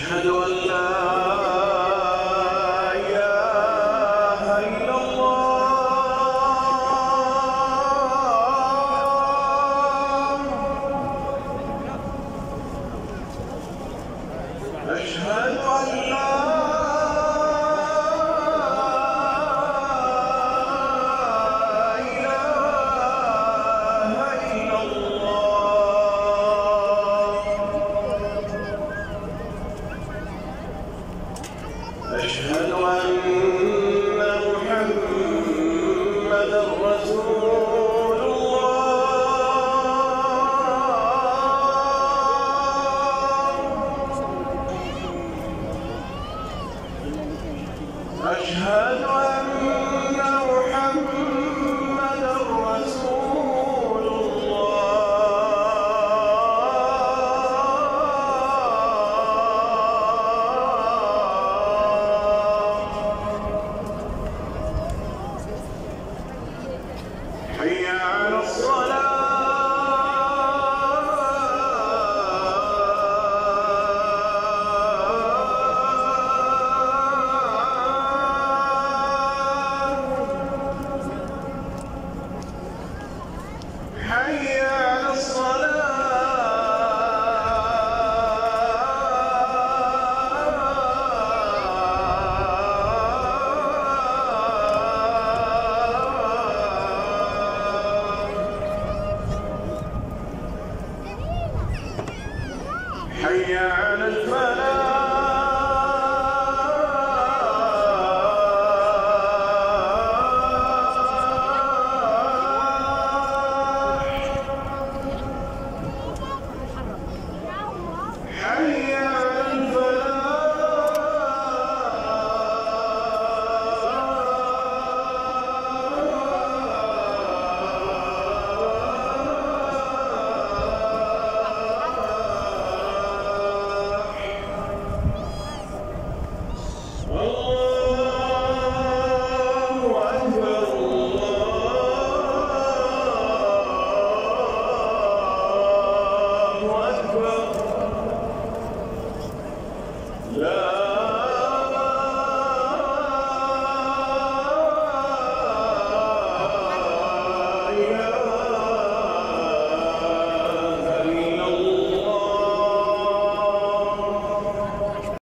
أشهد أن لا إله إلا الله. أشهد أن لا إله إلا الله. أشهد أن محمدًا رسول الله. أشهد أن محمدًا رسول حي على الصلاة. حي على الصلاة. حي على الفلاح. حي على لا